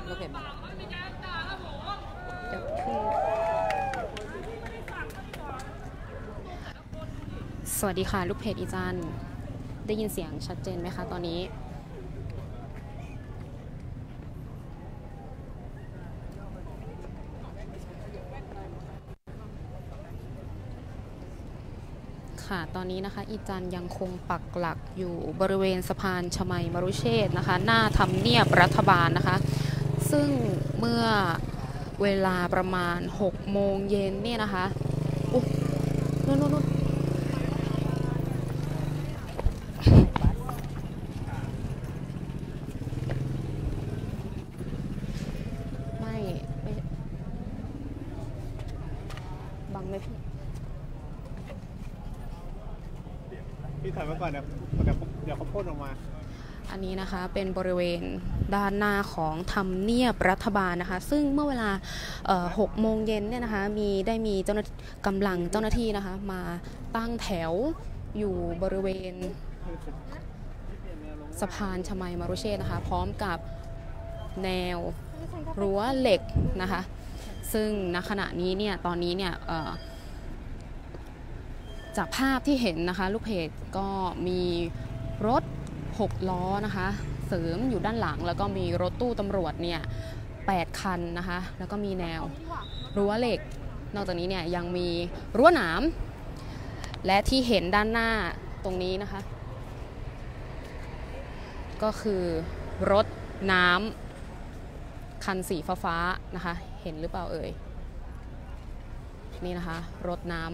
ลูกเพจมาจะขึ้นสวัสดีค่ะลูกเพจอีจันได้ยินเสียงชัดเจนไหมคะตอนนี้ค่ะตอนนี้นะคะอีจันยังคงปักหลักอยู่บริเวณสะพานชมัยมรุเชษฐ์นะคะหน้าทำเนียบรัฐบาลนะคะซึ่งเมื่อเวลาประมาณ6 โมงเย็นเนี่ยนะคะนู่นไม่บังไหมพี่ถอยมาก่อนเดี๋ยวเขาพ่นออกมาอันนี้นะคะเป็นบริเวณด้านหน้าของทำเนียบรัฐบาลนะคะซึ่งเมื่อเวลา6 โมงเย็นเนี่ยนะคะได้มีเจ้าหน้าที่นะคะมาตั้งแถวอยู่บริเวณสะพานชมัยมรุเชษฐ์นะคะพร้อมกับแนวรั้วเหล็กนะคะซึ่งณขณะนี้เนี่ยตอนนี้เนี่ยจากภาพที่เห็นนะคะลูกเพจก็มีรถ6 ล้อนะคะเสริมอยู่ด้านหลังแล้วก็มีรถตู้ตำรวจเนี่ย8 คันนะคะแล้วก็มีแนวรั้วเหล็กนอกจากนี้เนี่ยยังมีรั้วหนามและที่เห็นด้านหน้าตรงนี้นะคะก็คือรถน้ำคันสีฟ้าๆนะคะเห็นหรือเปล่าเอ่ยนี่นะคะรถน้ำ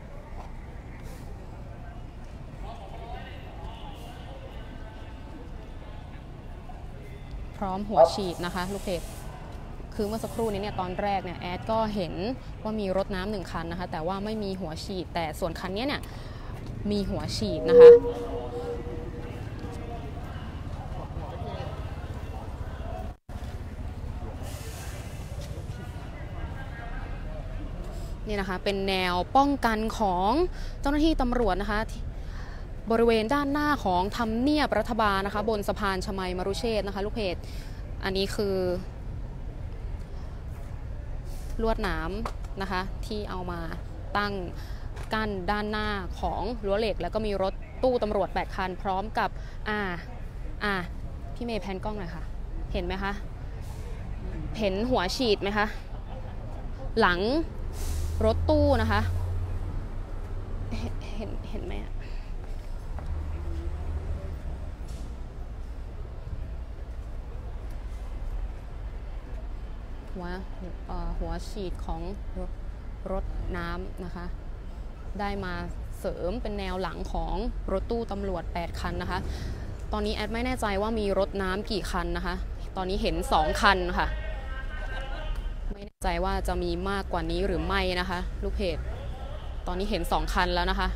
พร้อมหัวฉีดนะคะลูกเพจคือเมื่อสักครู่นี้เนี่ยตอนแรกเนี่ยแอดก็เห็นว่ามีรถน้ำ1 คันนะคะแต่ว่าไม่มีหัวฉีดแต่ส่วนคันนี้เนี่ยมีหัวฉีดนะคะนี่นะคะเป็นแนวป้องกันของเจ้าหน้าที่ตำรวจนะคะบริเวณด้านหน้าของทำเนียบรัฐบาลนะคะบนสะพานชมัยมรุเชษฐ์นะคะลูกเพจอันนี้คือลวดหนามนะคะที่เอามาตั้งกั้นด้านหน้าของรั้วเหล็กแล้วก็มีรถตู้ตำรวจ8 คันพร้อมกับพี่เมย์แพนกล้องหน่อยค่ะเห็นไหมคะเห็นหัวฉีดไหมคะหลังรถตู้นะคะเห็นไหมหัวฉีดของรถน้ำนะคะได้มาเสริมเป็นแนวหลังของรถตู้ตำรวจ8 คันนะคะตอนนี้แอดไม่แน่ใจว่ามีรถน้ำกี่คันนะคะตอนนี้เห็น2 คันค่ะไม่แน่ใจว่าจะมีมากกว่านี้หรือไม่นะคะลูกเพจตอนนี้เห็น2 คันแล้วนะคะ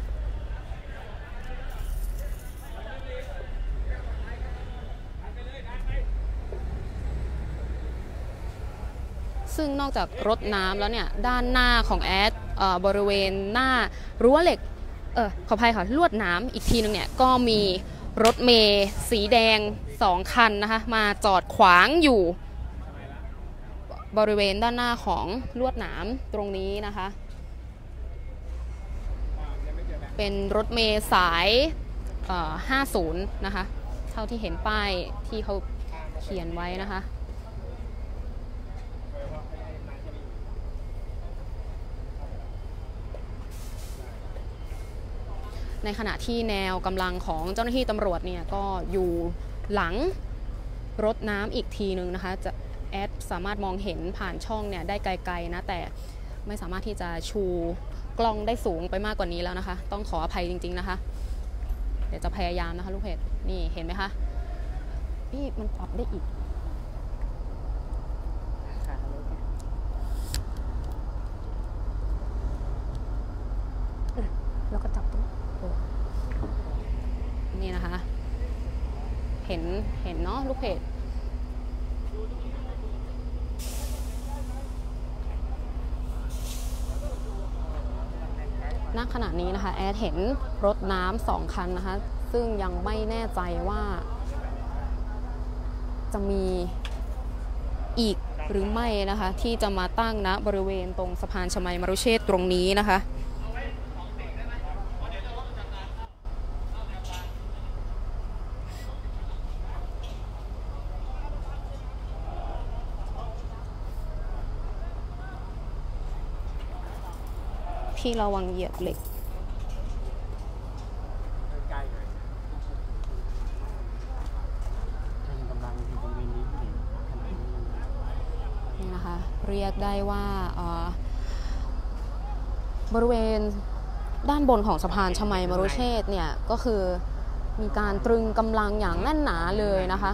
ซึ่งนอกจากรถน้ำแล้วเนี่ยด้านหน้าของแอดบริเวณหน้ารั้วเหล็กขออภัยค่ะลวดหนามอีกทีนึงเนี่ยก็มีรถเมล์สีแดง2 คันนะคะมาจอดขวางอยู่บริเวณด้านหน้าของลวดหนามตรงนี้นะคะเป็นรถเมล์สาย50นะคะเท่าที่เห็นป้ายที่เขาเขียนไว้นะคะในขณะที่แนวกำลังของเจ้าหน้าที่ตำรวจเนี่ยก็อยู่หลังรถน้ำอีกทีนึงนะคะจะแอดสามารถมองเห็นผ่านช่องเนี่ยได้ไกลๆนะแต่ไม่สามารถที่จะชูกล้องได้สูงไปมากกว่านี้แล้วนะคะต้องขออภัยจริงๆนะคะเดี๋ยวจะพยายามนะคะลูกเพจนี่เห็นไหมคะนี่มันปรับได้อีกแล้วก็จับตรงนี่นะคะเห็นเนาะลูกเพจณขณะนี้นะคะแอดเห็นรถน้ำ2 คันนะคะซึ่งยังไม่แน่ใจว่าจะมีอีกหรือไม่นะคะที่จะมาตั้งณบริเวณตรงสะพานชมัยมรุเชษฐ์ตรงนี้นะคะพี่ระวังเหยียบเหล็กนี่นะคะเรียกได้ว่าบริเวณด้านบนของสะพานชมัยมรุเชษฐ์เนี่ยก็คือมีการตรึงกำลังอย่างแน่นหนาเลยนะคะ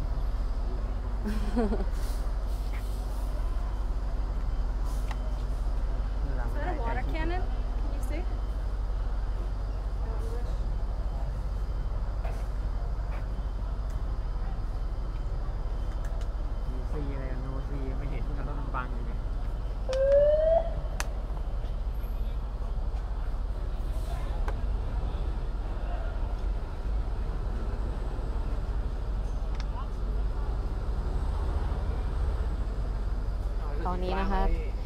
ตอนนี้นะคะ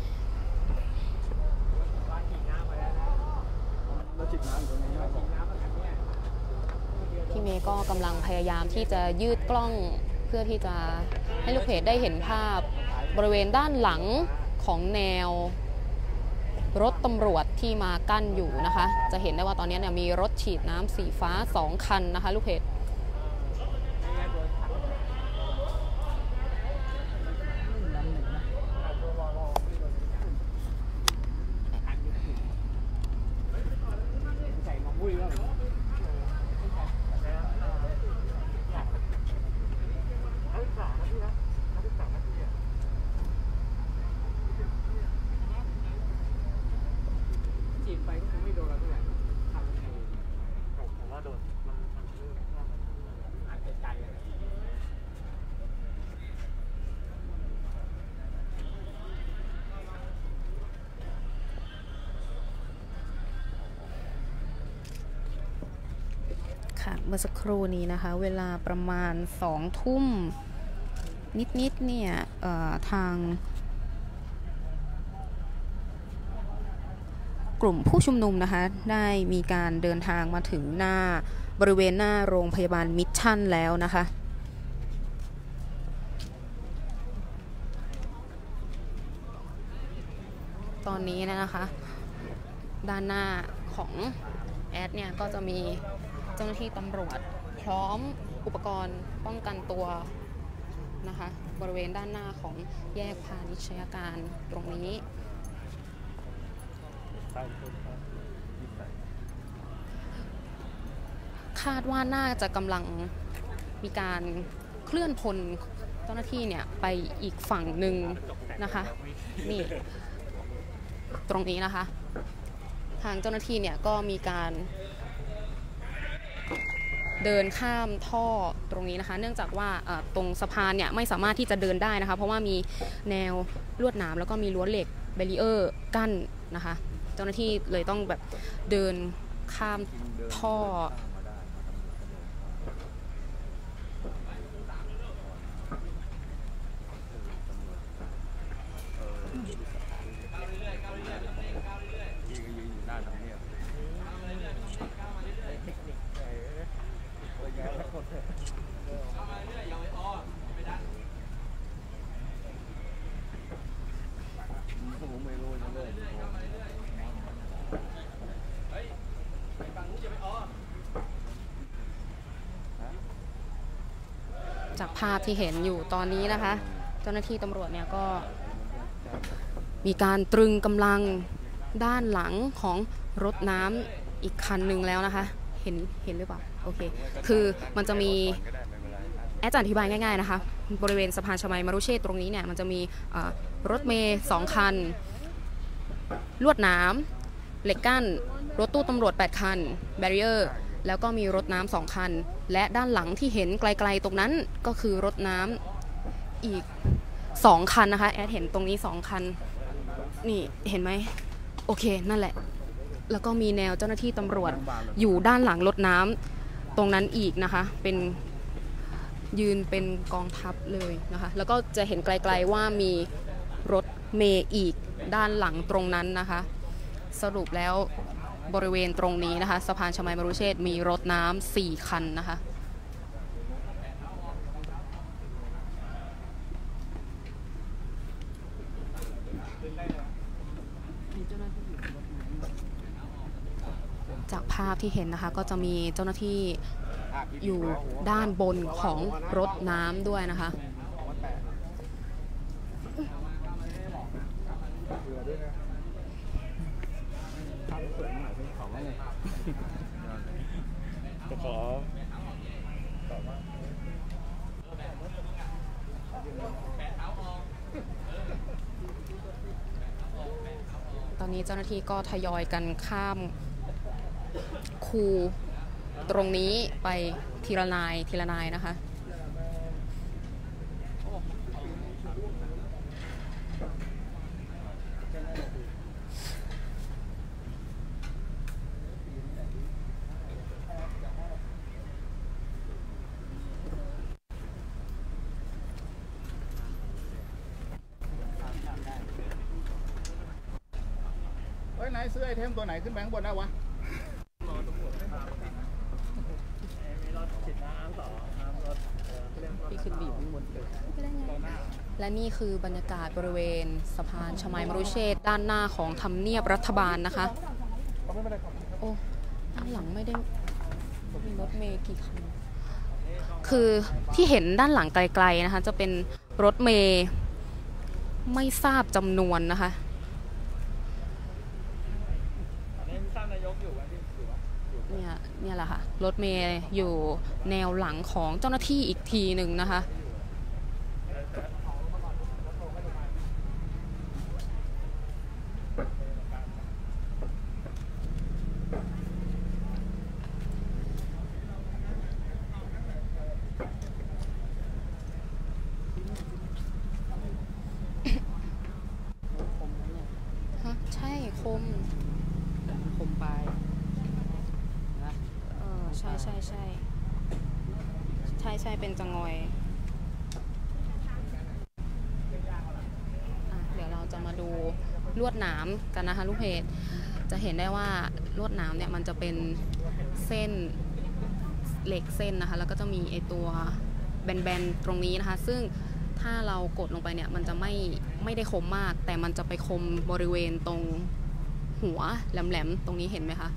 พี่เมย์ก็กำลังพยายามที่จะยืดกล้องเพื่อที่จะให้ลูกเพจได้เห็นภาพบริเวณด้านหลังของแนวรถตำรวจที่มากั้นอยู่นะคะจะเห็นได้ว่าตอนนี้เนี่ยมีรถฉีดน้ำสีฟ้า2 คันนะคะลูกเพจเมื่อสักครู่นี้นะคะเวลาประมาณ2 ทุ่มนิดเนี่ยทางกลุ่มผู้ชุมนุมนะคะได้มีการเดินทางมาถึงบริเวณหน้าโรงพยาบาลมิชชั่นแล้วนะคะตอนนี้นะคะด้านหน้าของแอดเนี่ยก็จะมีเจ้าหน้าที่ตำรวจพร้อมอุปกรณ์ป้องกันตัวนะคะบริเวณด้านหน้าของแยกพาณิชยการตรงนี้คาดว่าน่าจะกำลังมีการเคลื่อนพลเจ้าหน้าที่เนี่ยไปอีกฝั่งหนึ่งนะคะนี่ตรงนี้นะคะทางเจ้าหน้าที่เนี่ยก็มีการเดินข้ามท่อตรงนี้นะคะเนื่องจากว่าตรงสะพานเนี่ยไม่สามารถที่จะเดินได้นะคะเพราะว่ามีแนวลวดหนามแล้วก็มีรั้วเหล็กแบรีเออร์กั้นนะคะเจ้าหน้าที่เลยต้องแบบเดินข้ามท่อจากภาพที่เห็นอยู่ตอนนี้นะคะเจ้าหน้าที่ตำรวจเนี่ยก็มีการตรึงกำลังด้านหลังของรถน้ำอีกคันหนึ่งแล้วนะคะเห็นหรือเปล่าโอเคคือมันจะมีแอดจะอธิบายง่ายๆนะคะบริเวณสะพานชมัยมรุเชษฐ์ตรงนี้เนี่ยมันจะมีรถเมล์2 คันลวดหนามเหล็กกั้นรถตู้ตำรวจ8 คันแบรีเออร์แล้วก็มีรถน้ำ2 คันและด้านหลังที่เห็นไกลๆตรงนั้นก็คือรถน้ำอีก2 คันนะคะแอดเห็นตรงนี้2 คันนี่เห็นไหมโอเคนั่นแหละแล้วก็มีแนวเจ้าหน้าที่ตำรวจอยู่ด้านหลังรถน้ำตรงนั้นอีกนะคะเป็นยืนเป็นกองทัพเลยนะคะแล้วก็จะเห็นไกลๆว่ามีรถเมล์อีกด้านหลังตรงนั้นนะคะสรุปแล้วบริเวณตรงนี้นะคะสะพานชมัยมรุเชษฐ์มีรถน้ำ4 คันนะคะจากภาพที่เห็นนะคะก็จะมีเจ้าหน้าที่อยู่ด้านบนของรถน้ำด้วยนะคะจะขอตอนนี้เจ้าหน้าที่ก็ทยอยกันข้ามคูตรงนี้ไปทีละนายนะคะเฮ้ยนายซื้อไอเทมตัวไหนขึ้นไปข้างบนได้วะพี่ขึ้นบีบหมดเลยและนี่คือบรรยากาศบริเวณสะพานชมัยมรุเชษฐ์ด้านหน้าของทำเนียบรัฐบาลนะคะโอ้ด้านหลังไม่ได้มีรถเมล์กี่คันคือที่เห็นด้านหลังไกลๆนะคะจะเป็นรถเมล์ไม่ทราบจำนวนนะคะเนี่ยแหละค่ะรถเมล์อยู่แนวหลังของเจ้าหน้าที่อีกทีหนึ่งนะคะใช่คมไปใช่เป็นจังงอยเดี๋ยวเราจะมาดูลวดหนามกันนะคะลูกเพจจะเห็นได้ว่าลวดหนามเนี่ยมันจะเป็นเส้นเหล็กเส้นนะคะแล้วก็จะมีไอตัวแบนๆตรงนี้นะคะซึ่งถ้าเรากดลงไปเนี่ยมันจะไม่ได้คมมากแต่มันจะไปคมบริเวณตรงหัวแหลมๆตรงนี้เห็นไหมคะ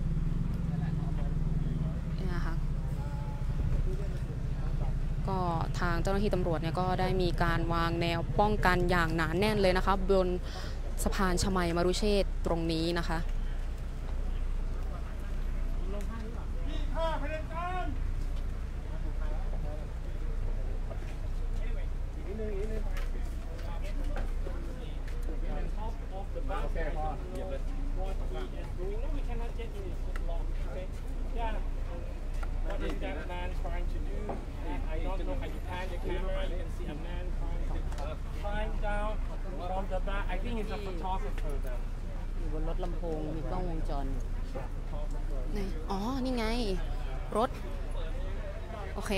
ก็ทางเจ้าหน้าที่ตำรวจเนี่ยก็ได้มีการวางแนวป้องกันอย่างหนาแน่นเลยนะคะบนสะพานชมัยมรุเชษฐ์ตรงนี้นะคะอยู่บนรถลำโพงมีกล้องวงจรอ๋อนี่ไงรถโอเค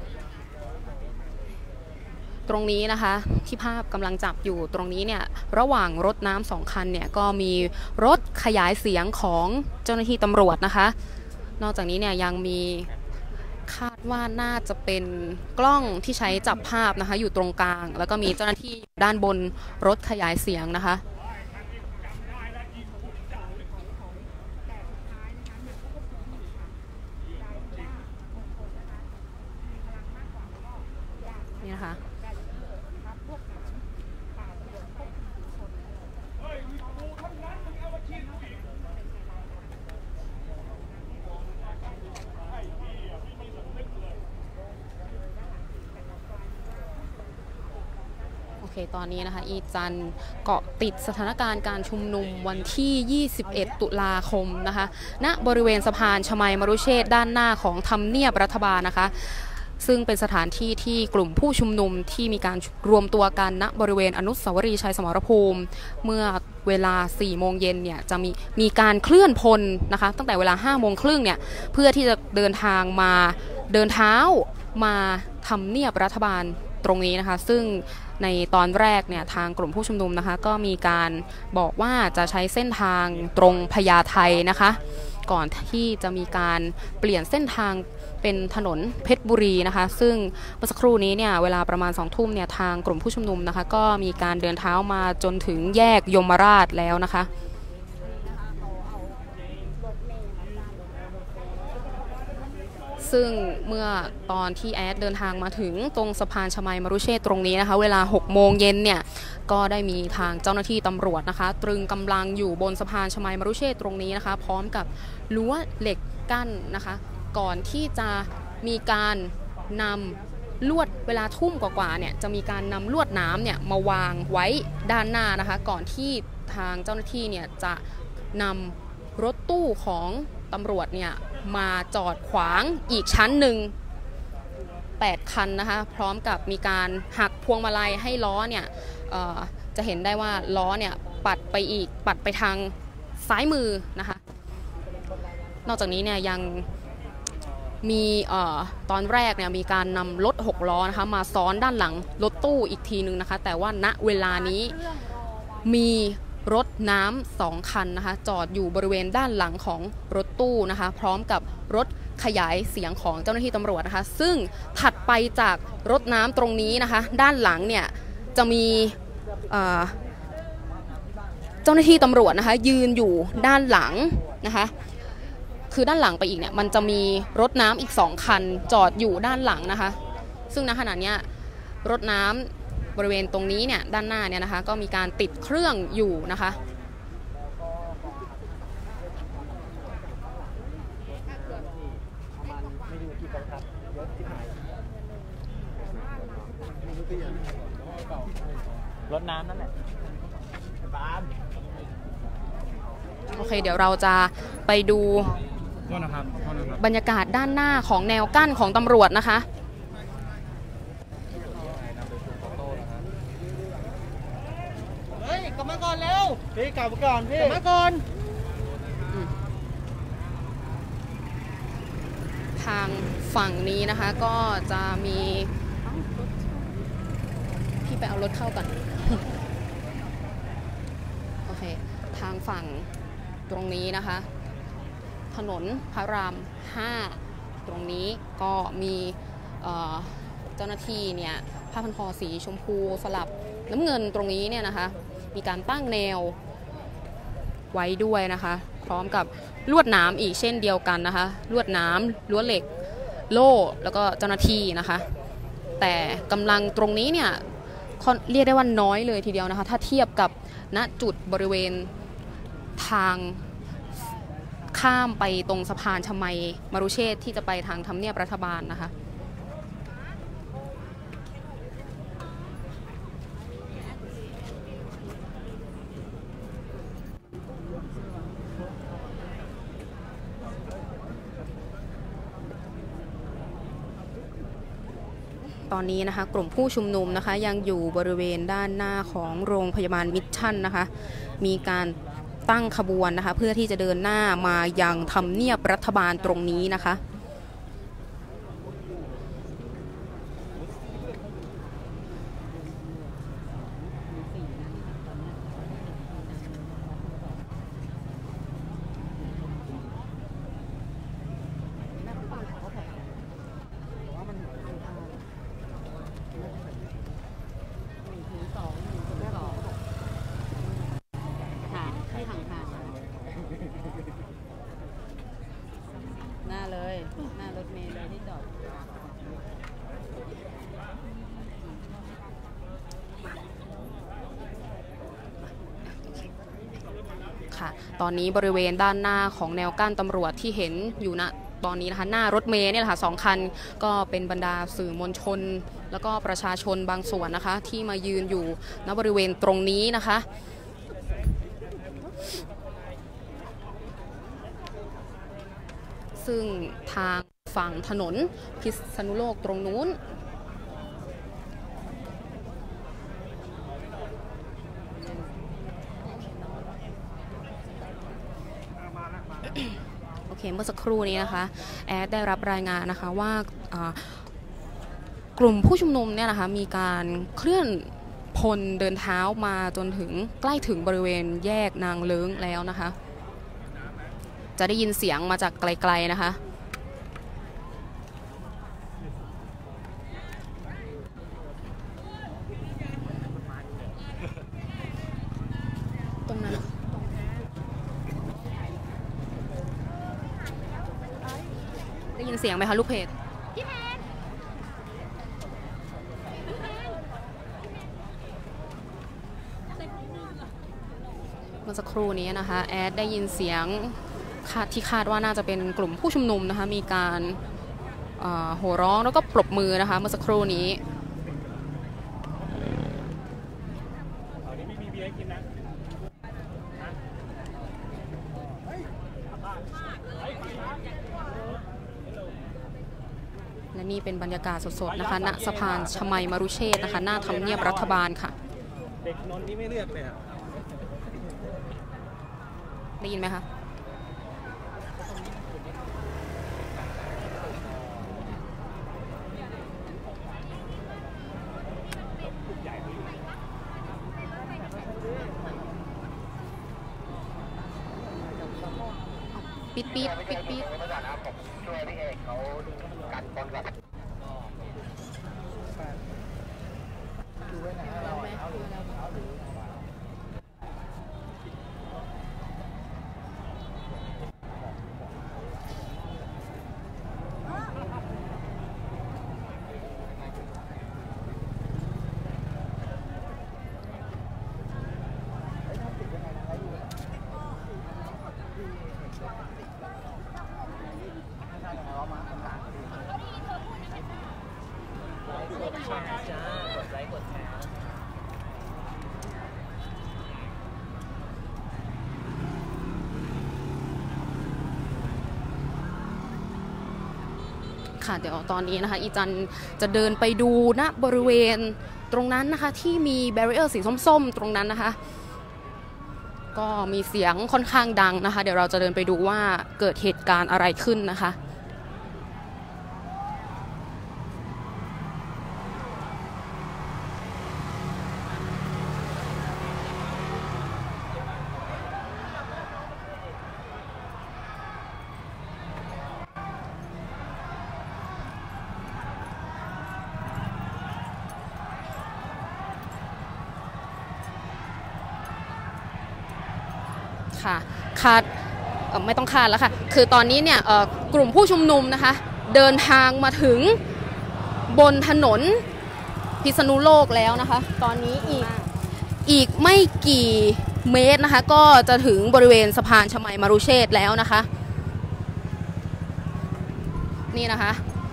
ตรงนี้นะคะที่ภาพกำลังจับอยู่ตรงนี้เนี่ยระหว่างรถน้ำ2 คันเนี่ยก็มีรถขยายเสียงของเจ้าหน้าที่ตำรวจนะคะนอกจากนี้เนี่ยยังมีคาดว่าน่าจะเป็นกล้องที่ใช้จับภาพนะคะอยู่ตรงกลางแล้วก็มีเจ้าหน้าที่ด้านบนรถขยายเสียงนะคะนี่นะคะ ตอนนี้นะคะอีจันเกาะติดสถานการณ์การชุมนุมวันที่ 21 ตุลาคมนะคะณบริเวณสะพานชมัยมรุเชษฐ์ด้านหน้าของทำเนียบรัฐบาลนะคะซึ่งเป็นสถานที่ที่กลุ่มผู้ชุมนุมที่มีการรวมตัวกันณบริเวณอนุสาวรีย์ชัยสมรภูมิเมื่อเวลา 4 โมงเย็นเนี่ยจะมีการเคลื่อนพลนะคะตั้งแต่เวลา 5 โมงครึ่งเนี่ยเพื่อที่จะเดินทางมาเดินเท้ามาทำเนียบรัฐบาลตรงนี้นะคะซึ่งในตอนแรกเนี่ยทางกลุ่มผู้ชุมนุมนะคะก็มีการบอกว่าจะใช้เส้นทางตรงพญาไทนะคะก่อนที่จะมีการเปลี่ยนเส้นทางเป็นถนนเพชรบุรีนะคะซึ่งเมื่อสักครู่นี้เนี่ยเวลาประมาณ2 ทุ่มเนี่ยทางกลุ่มผู้ชุมนุมนะคะก็มีการเดินเท้ามาจนถึงแยกยมราชแล้วนะคะซึ่งเมื่อตอนที่แอดเดินทางมาถึงตรงสะพานชมัยมรุเชษตรงนี้นะคะเวลา6 โมงเย็นเนี่ยก็ได้มีทางเจ้าหน้าที่ตำรวจนะคะตรึงกำลังอยู่บนสะพานชมัยมรุเชษตรงนี้นะคะพร้อมกับรั้วเหล็กกั้นนะคะก่อนที่จะมีการนำลวดเวลาทุ่มกว่าๆเนี่ยจะมีการนำลวดน้ำเนี่ยมาวางไว้ด้านหน้านะคะก่อนที่ทางเจ้าหน้าที่เนี่ยจะนำรถตู้ของตำรวจเนี่ยมาจอดขวางอีกชั้นหนึ่ง8 คันนะคะพร้อมกับมีการหักพวงมาลัยให้ล้อเนี่ยจะเห็นได้ว่าล้อเนี่ยปัดไปทางซ้ายมือนะคะนอกจากนี้เนี่ยยังมีตอนแรกเนี่ยมีการนำรถ6 ล้อนะคะมาซ้อนด้านหลังรถตู้อีกทีนึงนะคะแต่ว่าณเวลานี้มีรถน้ำ2 คันนะคะจอดอยู่บริเวณด้านหลังของรถตู้นะคะพร้อมกับรถขยายเสียงของเจ้าหน้าที่ตำรวจนะคะซึ่งถัดไปจากรถน้ำตรงนี้นะคะด้านหลังเนี่ยจะมีเจ้าหน้าที่ตำรวจนะคะยืนอยู่ด้านหลังนะคะคือด้านหลังไปอีกเนี่ยมันจะมีรถน้ำอีก2 คันจอดอยู่ด้านหลังนะคะซึ่งณขณะนี้รถน้ำบริเวณตรงนี้เนี่ยด้านหน้าเนี่ยนะคะก็มีการติดเครื่องอยู่นะคะรถน้ำนั่นแหละโอเคเดี๋ยวเราจะไปดูบรรยากาศด้านหน้าของแนวกั้นของตำรวจนะคะเฮ้ยกลับมาก่อนเร็วพี่กลับมาก่อนพี่กลับมาก่อนทางฝั่งนี้นะคะก็จะมีพี่ไปเอารถเข้าก่อนโอเคทางฝั่งตรงนี้นะคะถนนพระราม5ตรงนี้ก็มีเจ้าหน้าที่เนี่ยผ้าพันคอสีชมพูสลับน้ำเงินตรงนี้เนี่ยนะคะมีการตั้งแนวไว้ด้วยนะคะพร้อมกับลวดหนามอีกเช่นเดียวกันนะคะลวดหนามรั้วเหล็กโล่แล้วก็เจ้าหน้าที่นะคะแต่กำลังตรงนี้เนี่ยเรียกได้ว่าน้อยเลยทีเดียวนะคะถ้าเทียบกับณจุดบริเวณทางข้ามไปตรงสะพานชมัยมรุเชษที่จะไปทางทำเนียบรัฐบาลนะคะตอนนี้นะคะกลุ่มผู้ชุมนุมนะคะยังอยู่บริเวณด้านหน้าของโรงพยาบาลมิชชั่นนะคะมีการตั้งขบวนนะคะเพื่อที่จะเดินหน้ามายังทำเนียบรัฐบาลตรงนี้นะคะหน้าเลยหน้ารถเมล์เลยที่จอดค่ะตอนนี้บริเวณด้านหน้าของแนวกั้นตำรวจที่เห็นอยู่ณตอนนี้นะคะหน้ารถเมล์เนี่ยแหละค่ะ2 คันก็เป็นบรรดาสื่อมวลชนแล้วก็ประชาชนบางส่วนนะคะที่มายืนอยู่ณบริเวณตรงนี้นะคะซึ่งทางฝั่งถนนพิษณุโลกตรงนู้นโอเคเมื่อสักครู่นี้นะคะแอดได้รับรายงานนะคะว่ากลุ่มผู้ชุมนุมเนี่ยนะคะมีการเคลื่อนพลเดินเท้ามาจนถึงใกล้ถึงบริเวณแยกนางเลิ้งแล้วนะคะจะได้ยินเสียงมาจากไกลๆนะคะตรงนั้นได้ยินเสียงไหมคะลูกเพจเมื่อสักครู่นี้นะคะแอดได้ยินเสียงที่คาดว่าน่าจะเป็นกลุ่มผู้ชุมนุมนะคะมีการโห่ร้องแล้วก็ปรบมือนะคะเมื่อสักครู่นี้และนี่เป็นบรรยากาศสดๆนะคะณสะพานชมัยมรุเชษฐ์นะคะหน้าทำเนียบรัฐบาลค่ะเด็กนนท์นี่ไม่เลือกเลยได้ยินไหมคะปิดช่วยพี่เอกเขากันบอลแบบดูไว้ไหนเราค่ะเดี๋ยวตอนนี้นะคะอีจันจะเดินไปดูณบริเวณตรงนั้นนะคะที่มีแบรีเออร์สีส้มๆตรงนั้นนะคะก็มีเสียงค่อนข้างดังนะคะเดี๋ยวเราจะเดินไปดูว่าเกิดเหตุการณ์อะไรขึ้นนะคะคาดไม่ต้องคาดแล้วค่ะคือตอนนี้เนี่ยกลุ่มผู้ชุมนุมนะคะเดินทางมาถึงบนถนนพิษณุโลกแล้วนะคะตอนนี้อีกไม่กี่เมตรนะคะก็จะถึงบริเวณสะพานชมัยมรุเชษฐ์แล้วนะคะนี่นะคะ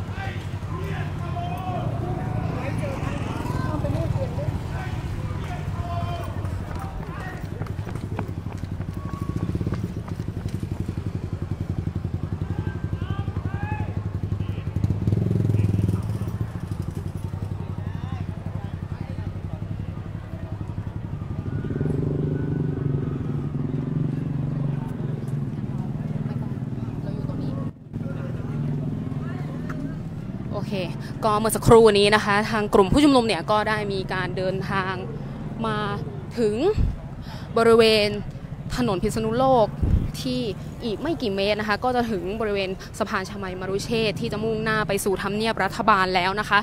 โอเคก็เมื่อสักครู่นี้นะคะทางกลุ่มผู้ชุมนุมเนี่ยก็ได้มีการเดินทางมาถึงบริเวณถนนพิษณุโลกที่อีกไม่กี่เมตรนะคะก็จะถึงบริเวณสะพานชมัยมรุเชษฐ์ที่จะมุ่งหน้าไปสู่ทำเนียบรัฐบาลแล้วนะคะ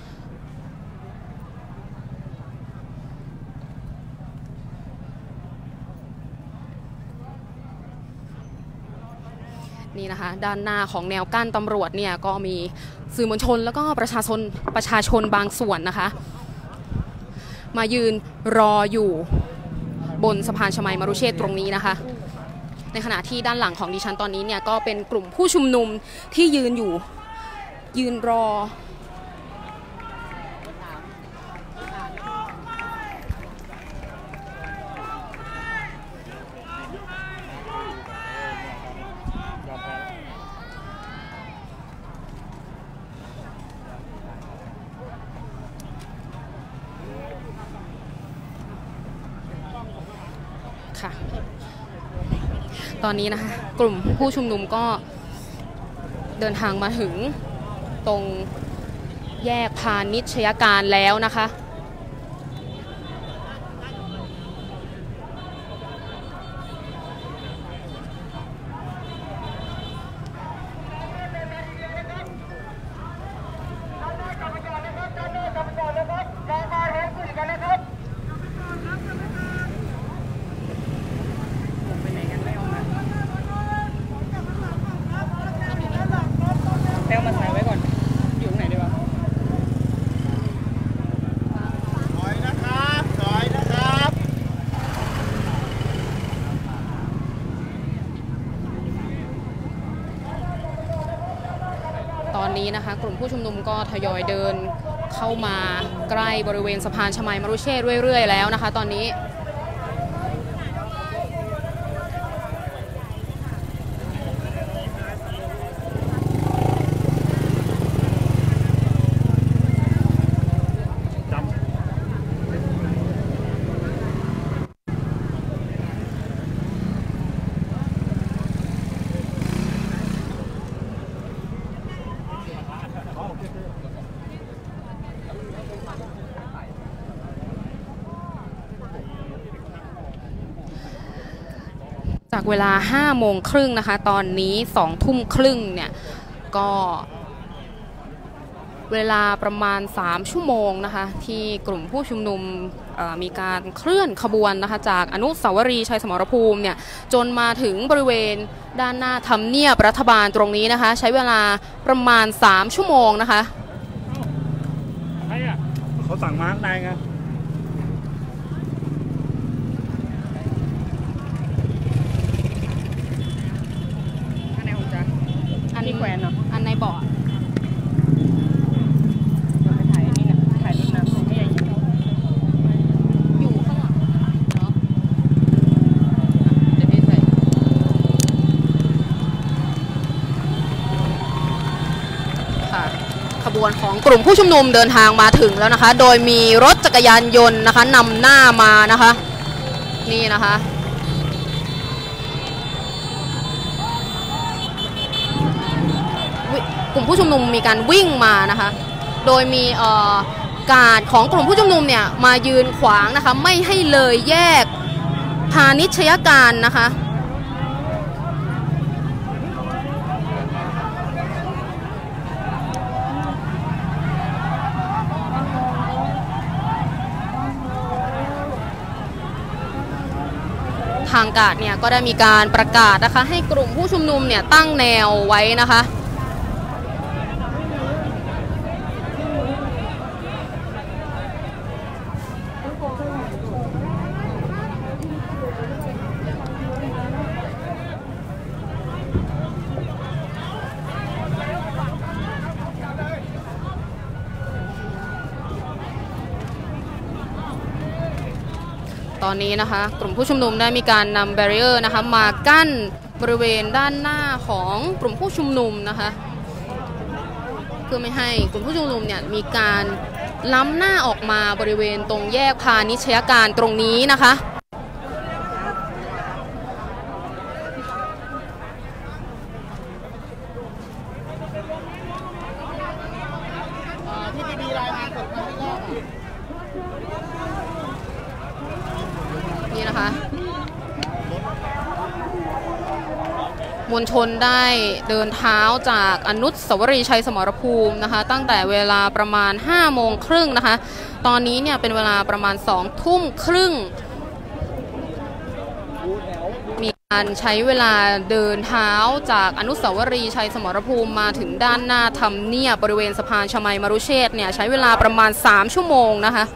นี่นะคะด้านหน้าของแนวกั้นตำรวจเนี่ยก็มีสื่อมวลชนแล้วก็ประชาชนบางส่วนนะคะมายืนรออยู่บนสะพานชมัยมรุเชษฐ์ตรงนี้นะคะในขณะที่ด้านหลังของดิฉันตอนนี้เนี่ยก็เป็นกลุ่มผู้ชุมนุมที่ยืนรอตอนนี้นะคะกลุ่มผู้ชุมนุมก็เดินทางมาถึงตรงแยกพาณิชยการแล้วนะคะตอนนี้นะคะกลุ่มผู้ชุมนุมก็ทยอยเดินเข้ามาใกล้บริเวณสะพานชมัยมรุเชษฐ์เรื่อยๆแล้วนะคะตอนนี้จากเวลา5 โมงครึ่งนะคะตอนนี้2 ทุ่มครึ่งเนี่ยก็เวลาประมาณ3 ชั่วโมงนะคะที่กลุ่มผู้ชุมนุมมีการเคลื่อนขบวนนะคะจากอนุสาวรีย์ชัยสมรภูมิเนี่ยจนมาถึงบริเวณด้านหน้าทำเนียบรัฐบาลตรงนี้นะคะใช้เวลาประมาณ3 ชั่วโมงนะคะใครอ่ะเขาสั่งมาข้างในไงอันนี้แขวนเนาะอันในเบาะไปถ่ายนี่นะถ่ายรถน้ำไม่ใหญ่อยู่ข้างหลังเนาะเดี๋ยวพี่ใส่ค่ะขบวนของกลุ่มผู้ชุมนุมเดินทางมาถึงแล้วนะคะโดยมีรถจักรยานยนต์นะคะนำหน้ามานะคะนี่นะคะกลุ่มผู้ชุมนุมมีการวิ่งมานะคะโดยมีการของกลุ่มผู้ชุมนุมเนี่ยมายืนขวางนะคะไม่ให้เลยแยกพาณิชยการนะคะทางการเนี่ยก็ได้มีการประกาศนะคะให้กลุ่มผู้ชุมนุมเนี่ยตั้งแนวไว้นะคะตอนนี้นะคะกลุ่มผู้ชุมนุมได้มีการนำแบรีเออร์นะคะมากั้นบริเวณด้านหน้าของกลุ่มผู้ชุมนุมนะคะเพื่อไม่ให้กลุ่มผู้ชุมนุมเนี่ยมีการล้ำหน้าออกมาบริเวณตรงแยกพาณิชยการตรงนี้นะคะที่ดีๆรายงานสดมาให้แรกนี่นะคะมวลชนได้เดินเท้าจากอนุสาวรีย์ชัยสมรภูมินะคะตั้งแต่เวลาประมาณ5 โมงครึ่งนะคะตอนนี้เนี่ยเป็นเวลาประมาณ2 ทุ่มครึ่งมีการใช้เวลาเดินเท้าจากอนุสาวรีย์ชัยสมรภูมิมาถึงด้านหน้าทำเนียบบริเวณสะพานชมัยมรุเชษฐ์เนี่ยใช้เวลาประมาณ3 ชั่วโมงนะคะ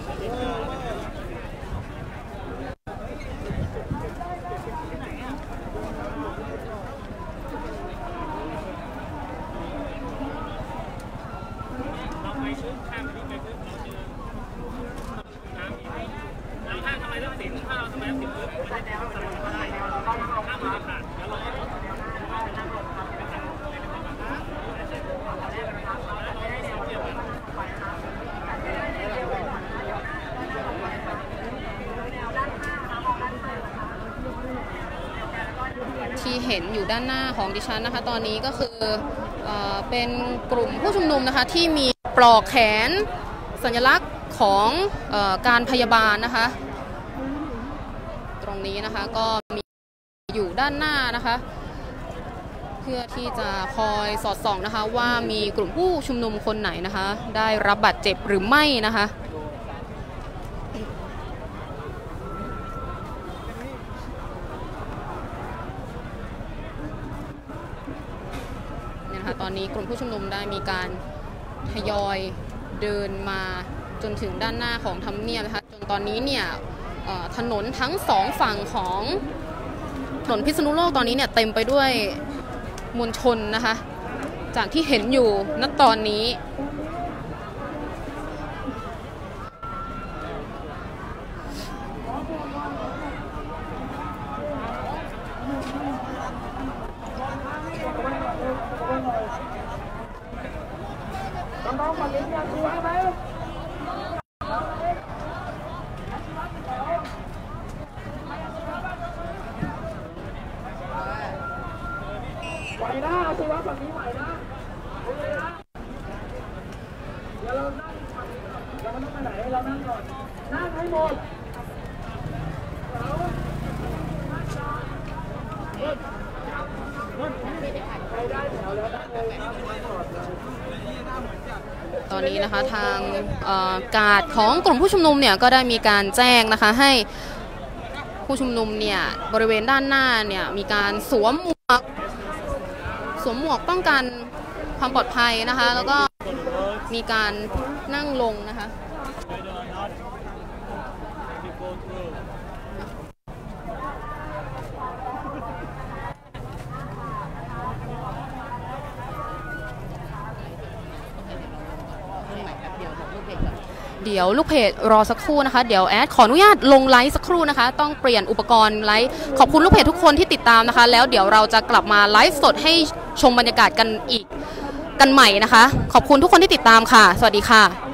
ที่เห็นอยู่ด้านหน้าของดิฉันนะคะตอนนี้ก็คือเป็นกลุ่มผู้ชุมนุมนะคะที่มีปลอกแขนสัญลักษณ์ของการพยาบาลนะคะตรงนี้นะคะก็มีอยู่ด้านหน้านะคะเพื่อที่จะคอยสอดส่องนะคะว่ามีกลุ่มผู้ชุมนุมคนไหนนะคะได้รับบาดเจ็บหรือไม่นะคะเนี่ยนะคะตอนนี้กลุ่มผู้ชุมนุมได้มีการทยอยเดินมาจนถึงด้านหน้าของทำเนียบนะคะจนตอนนี้เนี่ยถนนทั้งสองฝั่งของถนนพิษณุโลกตอนนี้เนี่ยเต็มไปด้วยมวลชนนะคะจากที่เห็นอยู่ณตอนนี้ไหวนะเอาตัวฝั่งนี้ไหวนะเดี๋ยวเรานั่งเราไม่ต้องไปไหนเรานั่งก่อนนั่งให้หมดตอนนี้นะคะทางการ์ดของกลุ่มผู้ชุมนุมเนี่ยก็ได้มีการแจ้งนะคะให้ผู้ชุมนุมเนี่ยบริเวณด้านหน้าเนี่ยมีการสวมหมวกป้องกันความปลอดภัยนะคะแล้วก็มีการนั่งลงนะคะเดี๋ยวลูกเพจรอสักครู่นะคะเดี๋ยวแอดขออนุญาตลงไลฟ์สักครู่นะคะต้องเปลี่ยนอุปกรณ์ไลฟ์ขอบคุณลูกเพจทุกคนที่ติดตามนะคะแล้วเดี๋ยวเราจะกลับมาไลฟ์สดให้ชมบรรยากาศกันอีกกันใหม่นะคะขอบคุณทุกคนที่ติดตามค่ะสวัสดีค่ะ